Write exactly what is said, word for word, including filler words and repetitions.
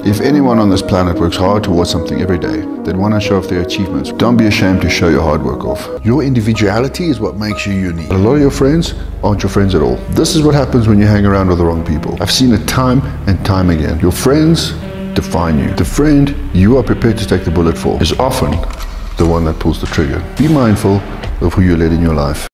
If anyone on this planet works hard towards something every day, they want to show off their achievements. Don't be ashamed to show your hard work off. Your individuality is what makes you unique. A lot of your friends aren't your friends at all. This is what happens when you hang around with the wrong people. I've seen it time and time again. Your friends define you. The friend you are prepared to take the bullet for is often the one that pulls the trigger. Be mindful of who you let in your life.